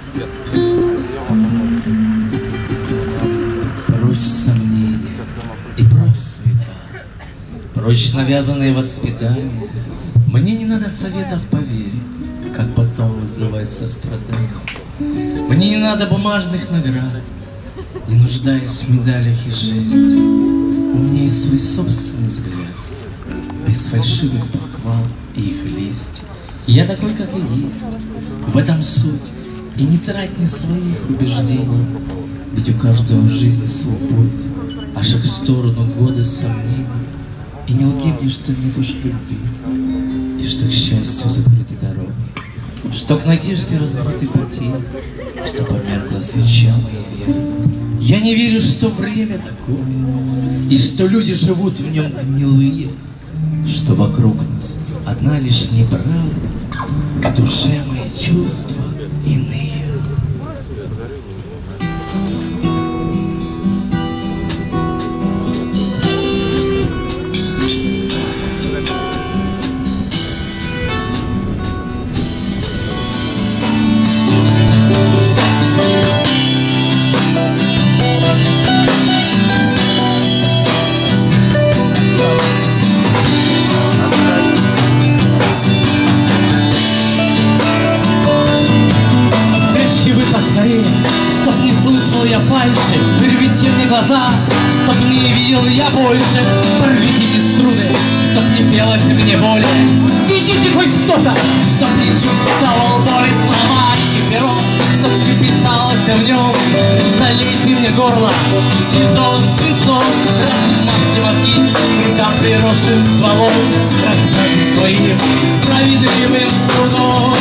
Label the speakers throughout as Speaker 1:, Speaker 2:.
Speaker 1: Прочь сомнения и прочь суета, прочь навязанные воспитания. Мне не надо советов, поверь, как потом вызывать сострадание. Мне не надо бумажных наград, не нуждаясь в медалях и жести. У меня есть свой собственный взгляд, без фальшивых похвал и их лести. Я такой, как и есть, в этом суть. И не трать ни своих убеждений, ведь у каждого в жизни свой путь, а шаг в сторону годы сомнений. И не лги мне, что нет уж любви, и что к счастью закрыты дороги, что к надежде разбиты пути, что померкла свеча моей веры. Я не верю, что время такое, и что люди живут в нем гнилые, что вокруг нас одна лишь неправда, к душе мои чувства иные. Чтоб не слышал я фальши, вырвите мне глаза, чтоб не видел я больше, порвите струны, чтоб не пелось мне более. Видите хоть что-то, чтоб не чувствовал боли, сломайте перо, чтоб не писалось в нем. Залейте мне горло тяжелым свинцом, размажьте мозги рукам приросшим стволом, расправьте своим справедливым судом.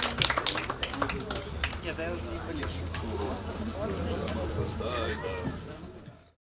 Speaker 2: Нет, я уже не полезу.